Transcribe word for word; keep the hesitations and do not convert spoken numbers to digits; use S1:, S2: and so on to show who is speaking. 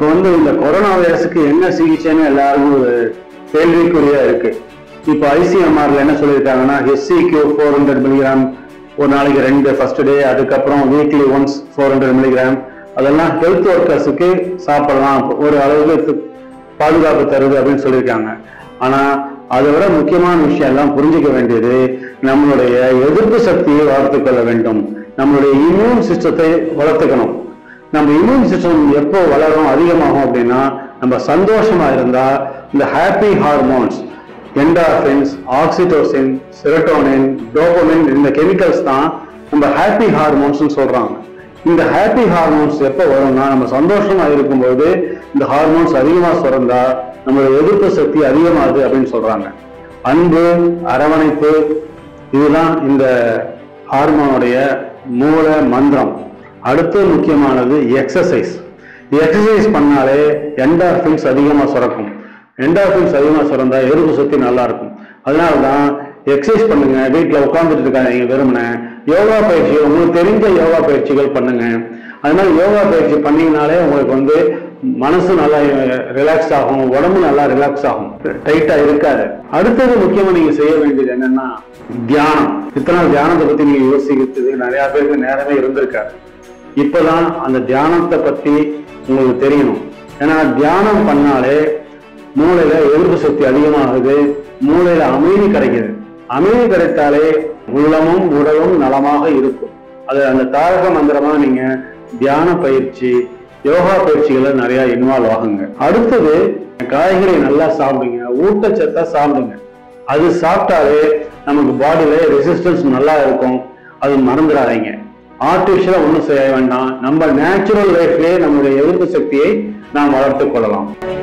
S1: இப்போ வந்து இந்த கொரோனா வைரஸுக்கு என்ன சிகிச்சைன்னு எல்லாருக்கும் ஒரு கேள்விக்குறியா இருக்கு. இப்போ ஐசிஎம்ஆர்ல என்ன சொல்லியிருக்காங்கன்னா ஹெச்சிக்யூ ஃபோர் ஹண்ட்ரட் மில்லிகிராம் ஒரு நாளைக்கு ரெண்டு ஃபர்ஸ்ட் டே, அதுக்கப்புறம் weekly once four hundred milligram, அதெல்லாம் ஹெல்த் ஒர்க்கர்ஸுக்கு சாப்பிடலாம், ஒரு அளவுக்கு பாதுகாப்பு தருது அப்படின்னு சொல்லியிருக்காங்க. ஆனா அதை விட முக்கியமான விஷயம் எல்லாம் புரிஞ்சுக்க வேண்டியது, நம்மளுடைய எதிர்ப்பு சக்தியை வளர்த்துக் கொள்ள வேண்டும், நம்மளுடைய இம்யூன் சிஸ்டத்தை வளர்த்துக்கணும். நம்ம இம்யூன் சிஸ்டம் எப்போ வளரும் அதிகமாகும் அப்படின்னா நம்ம சந்தோஷமா இருந்தா இந்த happy hormones endorphins, oxytocin, serotonin, dopamine இந்த கெமிக்கல்ஸ் தான் நம்ம ஹாப்பி ஹார்மோன்ஸ் சொல்றாங்க. இந்த ஹாப்பி ஹார்மோன்ஸ் எப்போ வரும்னா நம்ம சந்தோஷமா இருக்கும்போது இந்த ஹார்மோன்ஸ் அதிகமா சுரந்தா நம்மளோட எதிர்ப்பு சக்தி அதிகமாகுது அப்படின்னு சொல்றாங்க. அன்பு, அரவணைப்பு இதுதான் இந்த ஹார்மோனுடைய மூல மந்திரம். அடுத்து முக்கியமானது எக்ஸசைஸ். எக்ஸசைஸ் பண்ணாலே என்டார்பின்ஸ் அதிகமா சுரக்கும். என்டார்பின்ஸ் அதிகமா சுரந்தா எதிர்ப்பு சக்தி நல்லா இருக்கும். அதனாலதான் எக்ஸசைஸ் பண்ணுங்க. வீட்டில் உட்காந்துட்டு இருக்காங்க வெறுமனே யோகா பயிற்சி, உங்களுக்கு தெரிஞ்ச யோகா பயிற்சிகள் பண்ணுங்க. அதனால யோகா பயிற்சி பண்ணீங்கனாலே உங்களுக்கு வந்து மனசு நல்லா ரிலாக்ஸ் ஆகும், உடம்பு நல்லா ரிலாக்ஸ் ஆகும், டைட்டா இருக்காது. அடுத்தது முக்கியமா நீங்க செய்ய வேண்டியது என்னன்னா தியானம். இத்தனை தியானத்தை பத்தி நீங்க யோசிக்கிறது நிறைய பேருக்கு நேரமே இருந்திருக்காரு. இப்பதான் அந்த தியானத்தை பத்தி உங்களுக்கு தெரியணும். ஏன்னா தியானம் பண்ணாலே மூளையில எதிர்ப்பு சக்தி அதிகமாகுது, மூளையில அமைதி கிடைக்குது. அமைதி கிடைத்தாலே உள்ளமும் உடலும் நலமாக இருக்கும். அது அந்த தாரக மந்திரமா நீங்க தியான பயிற்சி, யோகா பயிற்சிகளை நிறைய இன்வால்வ் ஆகுங்க. அடுத்தது காய்கறி நல்லா சாப்பிடுங்க, ஊட்டச்சத்தா சாப்பிடுங்க. அது சாப்பிட்டாலே நமக்கு பாடியில ரெசிஸ்டன்ஸ் நல்லா இருக்கும். அது மறந்துடாதீங்க. ஆர்டிபிஷியலா ஒன்றும் செய்ய வேண்டாம். நம்ம நேச்சுரல் லைஃப்லயே நம்முடைய எதிர்ப்பு சக்தியை நாம் வளர்த்துக் கொள்ளலாம்.